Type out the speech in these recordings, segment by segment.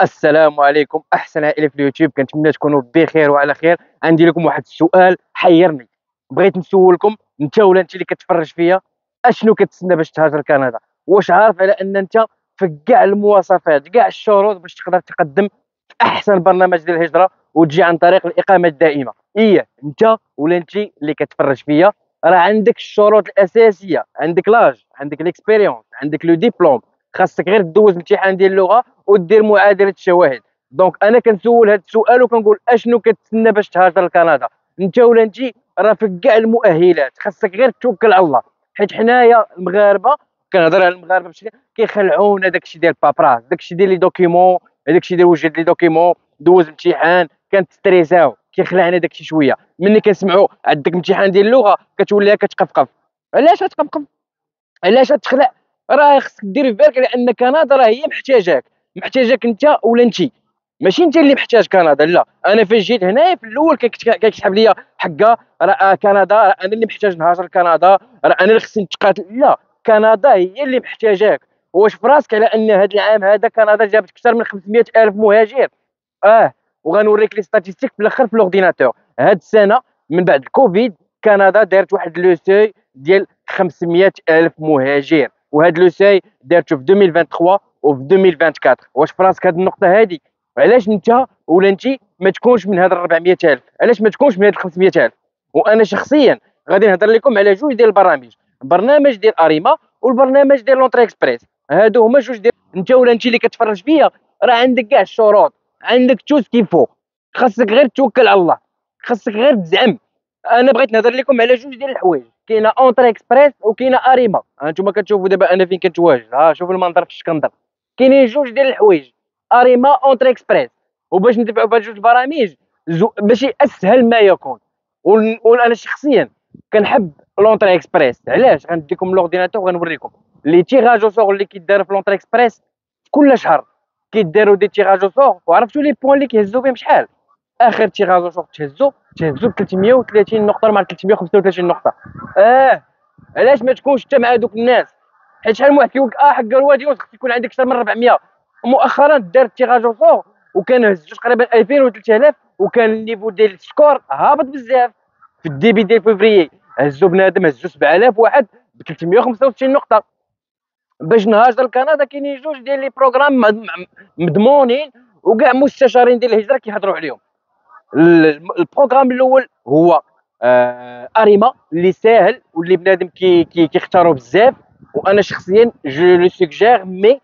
السلام عليكم احسن عائله في اليوتيوب، كنتمنى تكونوا بخير وعلى خير. عندي لكم واحد السؤال حيرني، بغيت نسولكم انت ولا انت اللي كتفرج فيا، اشنو كتسنى باش تهاجر كندا؟ واش عارف على ان انت في كاع المواصفات كاع الشروط باش تقدر تقدم في احسن برنامج ديال الهجره وتجي عن طريق الاقامه الدائمه؟ انت ولا انت اللي كتفرج فيا، راه عندك الشروط الاساسيه، عندك لاج، عندك ليكسبيريونس، عندك لو ديبلوم، خاصك غير دوز امتحان ديال اللغه ودير معادله الشواهد. دونك انا كنسول هذا السؤال وكنقول اشنو كتسنى باش تهاجر لكندا؟ انت ولا انت؟ راه في كاع المؤهلات، خاصك غير توكل على الله. حيت حنايا المغاربه، كنهضر على المغاربه بشكل، كيخلعونا داكشي ديال البابراس، داكشي ديال لي دوكيمون، داكشي ديال وجد لي دوكيمون، دوز امتحان، كنستريساو، كيخلعنا داكشي شويه. ملي كنسمعوا عندك امتحان ديال اللغه كتولي كتقفقف. علاش غتقفقف؟ علاش غتخلع؟ راه خصك دير في بالك على ان كندا راه هي محتاجاك انت ولا انت، ماشي انت اللي محتاج كندا. لا، انا فاش جيت هنايا في الاول كيسحب ليا حقا، راه كندا، راه انا اللي محتاج نهاجر لكندا، راه انا اللي خصني نتقاتل. لا، كندا هي اللي محتاجاك. واش في راسك على ان هذا العام هذا كندا جابت اكثر من 500 الف مهاجر؟ اه. وغنوريك لي ستاتيستيك في الاخر في الاورديناتور. هاد السنه من بعد الكوفيد كندا دارت واحد لو سوي ديال 500 الف مهاجر، وهاد لو سوي دارته في 2023 وفي 2024. واش في راسك هاد النقطه هادي؟ علاش انت ولا انت ما تكونش من هاد 400 الف؟ علاش ما تكونش من هاد 500 الف؟ وانا شخصيا غادي نهضر لكم على جوج ديال البرامج، برنامج ديال اريما والبرنامج ديال لونتري اكسبريس. هادو هما جوج ديال، انت ولا انت اللي كتفرج فيا، راه عندك كاع الشروط، عندك تو سكيفو، خاصك غير توكل على الله، خاصك غير تزعم. انا بغيت نهضر لكم على جوج ديال الحوايج، كاينه اونتري اكسبريس وكاينه اريما. هانتوما كتشوفوا دابا انا فين كنتواجد، ها شوفوا المنظر فاش كنضرب. كاينين جوج ديال الحوايج، اريما اونتري اكسبريس. وباش ندفعوا بهاد جوج برامج ماشي اسهل ما يكون. وانا شخصيا كنحب لونتري اكسبريس. علاش؟ غنديكم الاورديناتور وغنوريكم لي تيراج او سور اللي كيداروا في لونتري اكسبريس. كل شهر كيداروا دي تيراج او سور، وعرفتوا لي بوين اللي كيهزوا بهم شحال؟ اخر تيراج او سور تهزوا ب 330 نقطه مع 335 نقطه. اه. علاش ما تكونش انت مع دوك الناس؟ حيت شحال من واحد كيقول لك حق الوادي خصك يكون عندك اكثر من 400. مؤخرا دار تيراج او سور وكان هزوا تقريبا 2000 و 3000، وكان النيفو ديال السكور هابط بزاف. في الديبي ديال فيفري هزوا بنادم، هزوا 7000 واحد ب 365 نقطه. باش نهاجر لكندا كاينين جوج ديال لي بروغرام مضمونين، وكاع مستشارين ديال الهجره كيهضروا عليهم. البروغرام الاول هو اريما، اللي ساهل واللي بنادم كيختاروا بزاف. وانا شخصيا جو لو سوجير، مي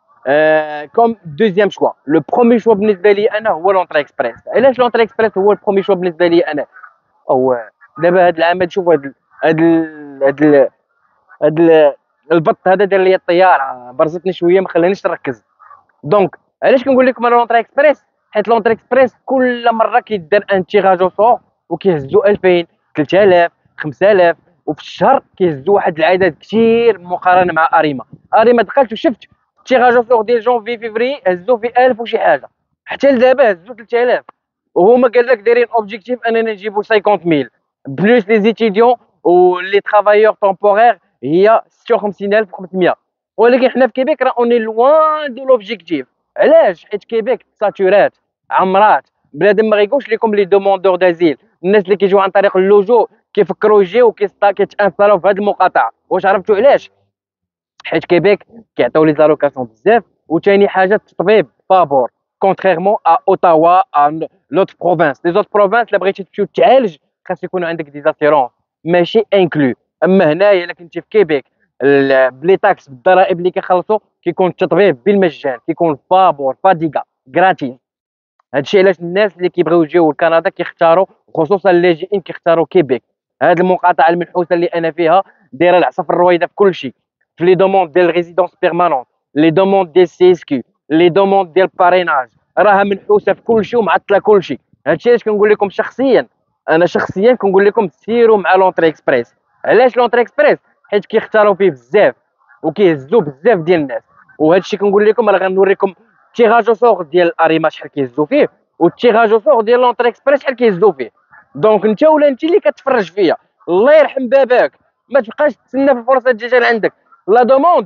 كوم دوزيام شوا. لو برومي شوا بالنسبه لي انا هو لونتري اكسبريس. علاش لونتري اكسبريس هو البرومي شوا بالنسبه لي انا؟ هو دابا هاد العام تشوف هاد هاد هاد البط هذا دار لي الطياره، برزتني شويه ما خلانيش نركز. دونك علاش كنقول لكم انا لونتري اكسبريس؟ حيت لونتري اكسبريس كل مره كيدار ان تيراج او سور وكيهزوا 2000 3000 5000، وفي الشهر كيهزوا واحد العدد كثير مقارنه مع اريما. اريما دخلت وشفت التيراج او سور ديال جونفي فيفري هزوا في 1000 وشي حاجه، حتى لدابا هزوا 3000. وهما قال لك دايرين اوبجيكتيف اننا نجيبوا 50000 بلوس لي زيتيديون ولي ترافايور تومبورير هي 56500. ولكن حنا في كيبيك راه اوني لوان دو لوبجيكتيف. علاش؟ حيت كيبيك ساتورات، عمرات، بنادم ما غيقولش لكم لي دوموندور دازيل، الناس اللي كيجيو عن طريق اللوجو كيفكروا يجيو كيتانستالو في هذه المقاطعه. واش عرفتوا علاش؟ حيت كيبيك كيعطيو لي زالوكاسيون بزاف، وثاني حاجه التطبيب فابور، كونتريرمون ا اوتاوا ا لوت بروفانس. لي زوت بروفانس الا بغيتي تمشي تعالج خاص يكون عندك دي زاسيرونس ماشي انكلو. اما هنايا الا كنتي في كيبيك بلي تاكس بالضرائب اللي كيخلصوا كيكون التطبيب بالمجان، كيكون فابور فاديغا غراتيس. هادشي علاش الناس اللي كيبغيو يجيو لكندا كيختاروا، خصوصا اللاجئين كيختاروا كيبيك. هاد المقاطعه المنحوسه اللي انا فيها دايره العصا في الرويده في كل شيء، في لي دوموند ديال ريزيدونس بيرمانونت، لي دوموند ديال سي اس كيو، لي دوموند ديال باريناج، راها منحوسه في كل شيء ومعطله كل شيء. هادشي علاش كنقول لكم شخصيا، انا شخصيا كنقول لكم سيروا مع لونتري اكسبريس. علاش لونتري اكسبريس؟ حيت كيختاروا فيه بزاف وكيهزوا بزاف ديال الناس. وهذا الشيء كنقول لكم، راه غنوريكم التيراج او سور ديال اريما شحال كيهزوا فيه، والتيراج او سور ديال لونتري اكسبريس شحال كيهزوا فيه. دونك انت ولا انت اللي كتفرج فيا، الله يرحم باباك، ما تبقاش تسنى في الفرصه الجايه عندك. لا دوموند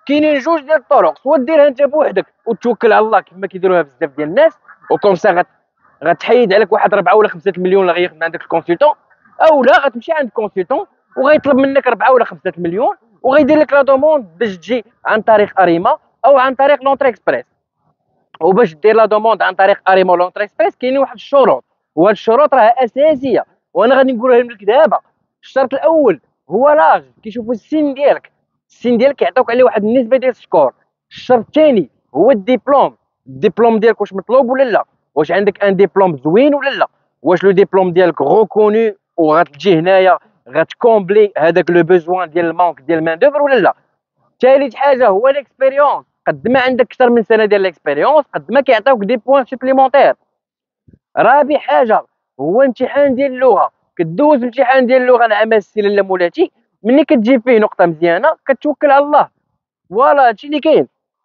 كاينين جوج ديال الطرق، سوا ديرها انت بوحدك وتوكل على الله كما كيديروها بزاف ديال الناس، وكوم سا غتحيد عليك واحد 4 ولا 5 المليون اللي غياخذ من عندك الكونسلتون، اولا غتمشي عند الكونسلتون وغيطلب منك 4 ولا 5 المليون وغيدير لك لا دوموند باش تجي عن طريق اريما او عن طريق لونتر اكسبريس. وباش دير لا دوموند عن طريق اريما ولا لونتر اكسبريس كاينين واحد الشروط، وهاد الشروط راه اساسيه وانا غادي نقولها لك دابا. الشرط الاول هو لاج، كيشوفوا السن ديالك، السن ديالك كيعطيوك عليه واحد النسبه ديال السكور. الشرط الثاني هو الدبلوم، الدبلوم ديالك واش مطلوب ولا لا، واش عندك ان دبلوم زوين ولا لا، واش لو دبلوم ديالك غوكوني وغتجي هنايا غتكومبلي هذاك لو بوزوان ديال المانك ديال المان دوفر ولا لا. ثالث حاجه هو ليكسبيريونس، قد ما عندك اكثر من سنه ديال ليكسبيريونس قد ما كيعطيوك دي بوان سوبليمونتير. رابع حاجه هو امتحان ديال اللغه، كدوز امتحان ديال اللغه العامه السي لاله مولاتي، ملي كتجيب فيه نقطه مزيانه كتوكل على الله. فوالا هادشي اللي كاين.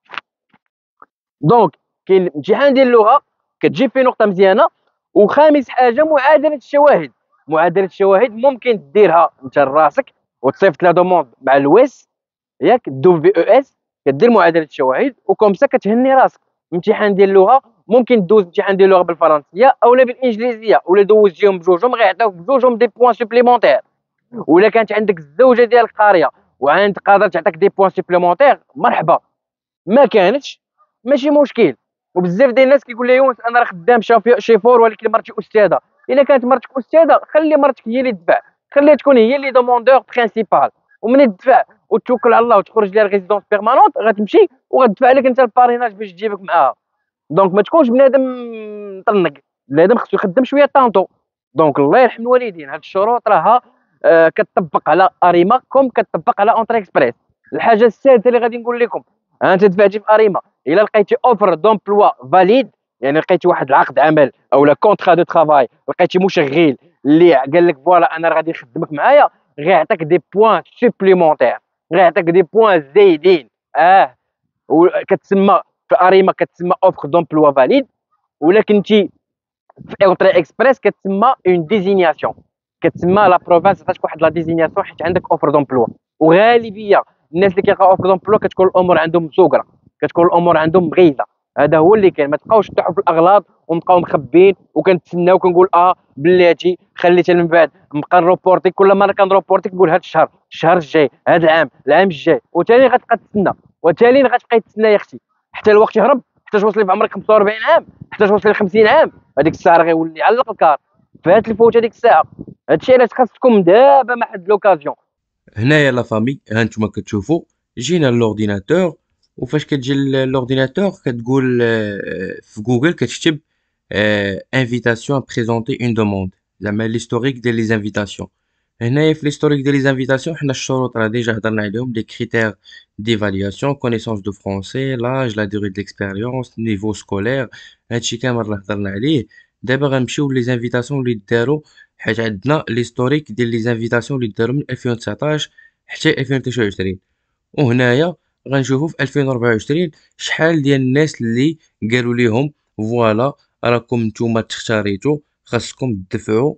دونك كاين امتحان ديال اللغه كتجيب فيه نقطه مزيانه. وخامس حاجه معادله الشواهد، معادله الشواهد ممكن ديرها انت لراسك وتصيفط لا دوموند مع الويس ياك دو في او اس، كدير معادله الشواهد وكومسا كتهني راسك. امتحان ديال اللغه ممكن دوز امتحان ديال اللغه بالفرنسيه اولا بالانجليزيه، ولا دوزتيهم بجوجهم غيعطيوك بجوجهم دي بوان سوبليمونتير. ولا كانت عندك الزوجه ديالك قاريه وعند قادر تعطيك دي بوان سوبليمونتير مرحبا، ما كانتش ماشي مشكل. وبزاف ديال الناس كيقول لي يونس انا راه خدام شيفور ولكن مرتي استاذه. الا كانت مرتك استاذه خلي مرتك هي اللي تدفع، خليها تكون هي اللي دوموندور برينسيبال، ومن تدفع وتوكل على الله وتخرج لها ريزيدونس بيرمانونت غتمشي وغتدفع لك انت الباريناج باش تجيبك معاها. دونك ما تكونش بنادم مطنق، بنادم خصو يخدم شويه طانطو. دونك الله يرحم الوالدين هاد الشروط راها كتطبق على اريما كوم كتطبق على اونتري اكسبريس. الحاجه السادسه اللي غادي نقول لكم، انت دفعتي في اريما الا لقيتي اوفر دومبلوا فاليد، يعني لقيتي واحد العقد عمل او لا كونترا دو ترافاي، لقيتي مشغل اللي قال لك فوالا انا غادي نخدمك معايا، غيعطيك دي بوان سوبليمونتير، غيعطيك دي بوان زايدين. وكتسمى في اريما كتسمى اوفر دومبلوا فاليد، ولكن انت في اونتري اكسبريس كتسمى اون ديزينياسيون، كتسمى لا بروفانس عطاتك واحد لا ديزينياسيون حيت عندك اوفر دومبلوا. وغالبيه الناس اللي كيلقاو اوفر دومبلوا كتكون الامور عندهم مسوقره، كتكون الامور عندهم مغيزه. هذا هو اللي كاين، ما تبقاوش تطيحوا في الاغلاط ونبقاو مخبين وكنتسناو كنقول بلاتي خليتها من بعد نبقى نروبورتي كل مره كنروبورتي كنقول هذا الشهر الشهر الجاي هذا العام العام الجاي، وثاني غتبقى تسنى وثاني غتبقى تسنى يا اختي حتى الوقت يهرب، حتى توصلي في عمرك 45 عام، حتى توصلي ل 50 عام، هذيك الساعه راه غيولي علق الكار فات الفوت هذيك الساعه. هادشي علاش خاصكم دابا ما حد لوكازيون. هنايا لا فامي هانتوما كتشوفوا جينا لورديناتور. وفاش كتجي لورديناتور كتقول في جوجل كتكتب انفيتاسيون بريزونتي اون دوموند، زعما ليستوريك ديال لي زانفيتاسيون. هنايا في ليستوريك ديال لي زانفيتاسيون حنا الشروط راه ديجا هضرنا عليهم، لي كريتير ديفالياسيون، كونيسونس دو فرونسي، لاج، لا دوري د ليكسبيريونس، نيفو سكولير، هادشي كامل راه هضرنا عليه. دابا غنمشيو لي زانفيتاسيون اللي داروا، حيت عندنا ليستوريك ديال لي زانفيتاسيون اللي داروا من 2019 حتى 2023. وهنايا غنشوفوا في 2024 شحال ديال الناس اللي قالوا ليهم فوالا راكم نتوما تختاريتو خاصكم تدفعوا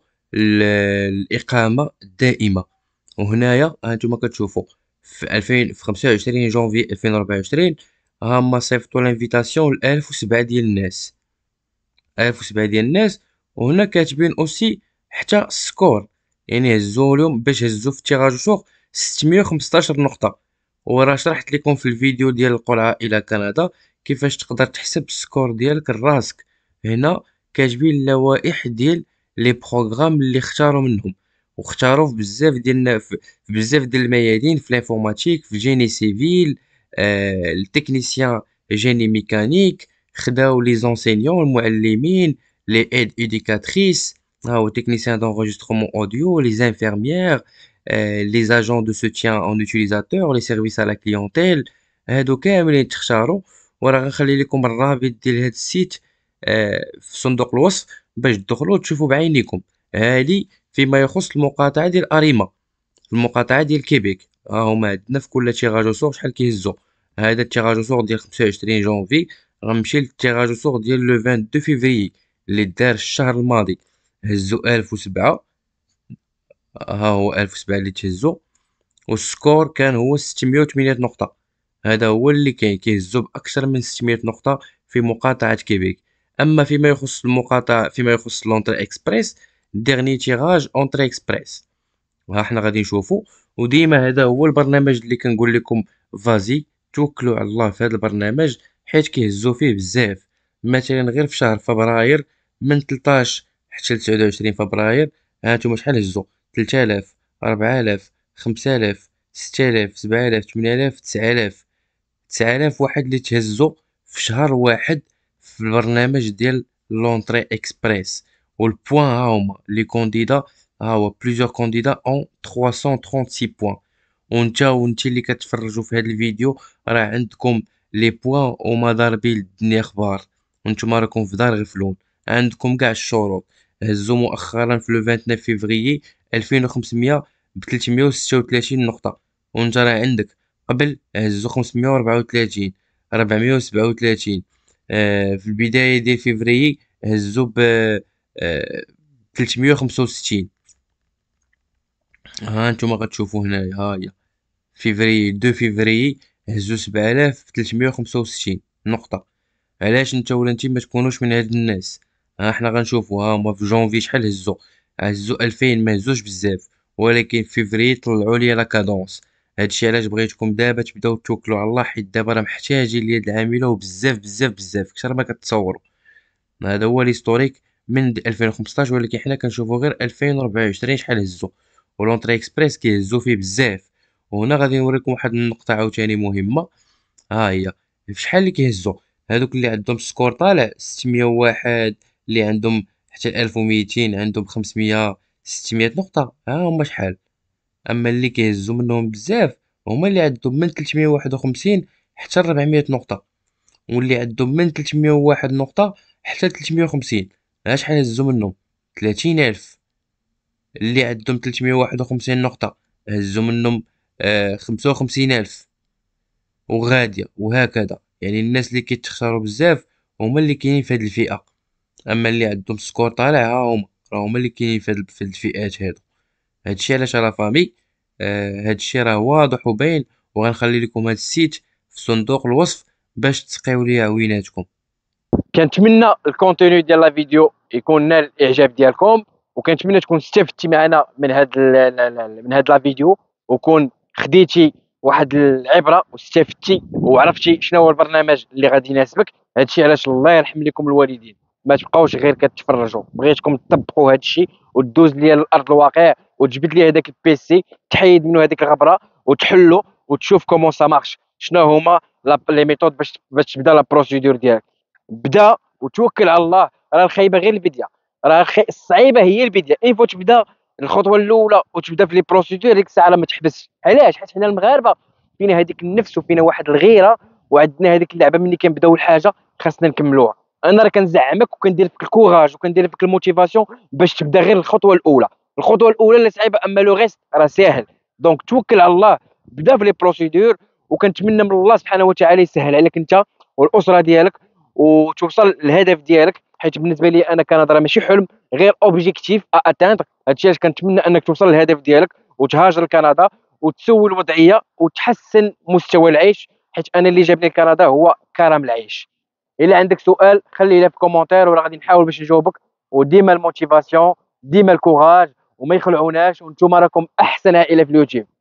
الإقامة الدائمة. وهنايا هانتوما كتشوفوا في 25 جونفي 2024 هما صيفطوا لانفيتاسيون ل 1007 ديال الناس، 1007 ديال الناس. وهنا كاتبين اوسي حتى السكور، يعني هزوا لهم باش هزوا في التيراج سور 615 نقطة. وراه شرحت لكم في الفيديو ديال القرعة إلى كندا كيفاش تقدر تحسب السكور ديالك لراسك. هنا كاتبين اللوائح ديال لي بروغرام اللي اختاروا منهم، واختاروا في بزاف ديال في بزاف ديال الميادين، في الانفورماتيك، في الجيني سيفيل، التكنيسيان جيني ميكانيك، خداو لي زونسينيون المعلمين، لي ايد ايديكاتريس، هاو تكنيسيان d'enregistrement audio، les infirmières، les agents de soutien en utilisateur، les services à la clientèle. هادو كاملين تختاروا. وراه غنخلي لكم الرابط ديال هاد السيت في صندوق الوصف باش تدخلوا وتشوفوا بعينيكم. هادي فيما يخص المقاطعة ديال اريما، المقاطعة ديال كيبيك. ها هما عندنا في كل تيراج سور شحال كيهزوا. هذا التيراج سور ديال 25 جونفي، غنمشي للتيراج سور ديال لو 22 فيفري اللي دار الشهر الماضي، هزوا 1007. ها هو 1007 اللي تهزوا، والسكور كان هو 608 نقطة. هذا هو اللي كاين، كيهزو بأكثر من 600 نقطة في مقاطعة كيبيك. أما فيما يخص لونطري إكسبريس، ديرني تيراج أونطري إكسبريس، ها حنا غادي نشوفو. وديما هذا هو البرنامج اللي كنقول لكم فازي توكلوا على الله في هذا البرنامج، حيت كيهزو فيه بزاف. مثلا غير في شهر فبراير من 13 حتى ل 29 فبراير، ها نتوما شحال هزو؟ 3000، 4000، 5000، 6000، 7000، 8000، 9000. 9000 واحد اللي تهزو في شهر واحد في البرنامج ديال لونطري اكسبريس. والبوان ها هما لي كونديدا، ها هو بليزيور كونديدا اون 336 بوان. وانت اللي كتفرجوا في هذا الفيديو راه عندكم لي بوان وما ضاربين الدنيا اخبار، وانتم راكم في دار غفلون. عندكم كاع الشروط. هزو مؤخرا في لو 29 فيفري 2500 ب 336 نقطة، وانت راه عندك قبل هزو 534، 437. في البداية ديال فيفري هزو ب 365. ها نتوما غتشوفوا هنايا، ها هي فيفري 2 فيفري هزو 7365 نقطة. علاش نتا ولا انتي ما تكونوش من هاد الناس؟ ها حنا غنشوفو، ها هما في جونفي شحال هزو 2000، ما هزوش بزاف، ولكن في فيفري طلعوا لي لا كادونس. هادشي علاش بغيتكم دابا تبداو توكلوا على الله، حيت دابا راه محتاجين اليد العامله وبزاف بزاف بزاف اكثر ما كتصوروا. هذا هو ليستوريك من 2015، ولكن حنا كنشوفوا غير 2024 شحال هزو. ولونطري اكسبريس كيهزو فيه بزاف. وهنا غادي نوريكم واحد النقطة عاوتاني مهمة، ها هي شحال اللي كيهزو. هادوك اللي عندهم سكور طالع 601، اللي عندهم حتى 1200، عندهم 500، 600 نقطة، ها هما شحال. أما اللي كيهزو منهم بزاف هما اللي عندهم من 351 حتى 400 نقطة، واللي عندهم من 301 نقطة حتى 350، ها شحال هزو منهم؟ 30,000. اللي عندهم 351 نقطة هزو منهم 55,000 وغادية، وهكذا. يعني الناس اللي كيتخسروا بزاف هما اللي كاينين في هاد الفئة. أما اللي عندهم سكور طالع ها هما اللي كاينين في هاد الفئات هادو. هادشي علاش لا فامي، هادشي راه واضح وباين، وغنخلي لكم هاد السيت في صندوق الوصف باش تسقيو ليه عويناتكم. كنتمنى الكونتوني ديال لا فيديو يكون نال الاعجاب ديالكم، وكنتمنى تكون استفدتي معنا من هاد لا فيديو، وكون خديتي واحد العبره واستفدتي وعرفتي شنو هو البرنامج اللي غادي يناسبك. هادشي علاش الله يرحم لكم الوالدين، ما تبقاوش غير كتفرجوا، بغيتكم تطبقوا هادشي وتدوز ليا لارض الواقع وتجبد لي هذاك البيسي، تحيد منه هذيك الغبره وتحلو وتشوف كومون سا مارش، شنو هما لي ميثود باش تبدا لا بروسيدور ديالك. بدا وتوكل على الله، راه الخايبه غير البدايه، راه الصعيبه هي البدايه. اين فوا تبدا الخطوه الاولى وتبدا في لي بروسيدور ديك الساعه ما تحبسش. علاش؟ حيت حنا المغاربه فينا هذيك النفس وفينا واحد الغيره، وعندنا هذيك اللعبه ملي كنبداو الحاجه خاصنا نكملوها. انا راه كنزعمك وكندير فيك الكوراج وكندير فيك الموتيفاسيون باش تبدا غير الخطوه الاولى. الخطوه الاولى اللي صعيبه، اما لو غيست راه ساهل. دونك توكل على الله، بدا في لي بروسيدور، وكنتمنى من الله سبحانه وتعالى يسهل عليك انت والاسره ديالك وتوصل للهدف ديالك. حيت بالنسبه لي انا كنهضر ماشي حلم، غير اوبجيكتيف اتاندر. هادشي علاش كنتمنى انك توصل للهدف ديالك وتهاجر لكندا وتسوي الوضعيه وتحسن مستوى العيش، حيت انا اللي جابني لكندا هو كرم العيش. الا عندك سؤال خليه لي في كومونتير ولا غادي نحاول باش نجاوبك. وديما الموتيفاسيون، ديما الكوراج، وما يخلعوناش، وانتم راكم احسن عائله في اليوتيوب.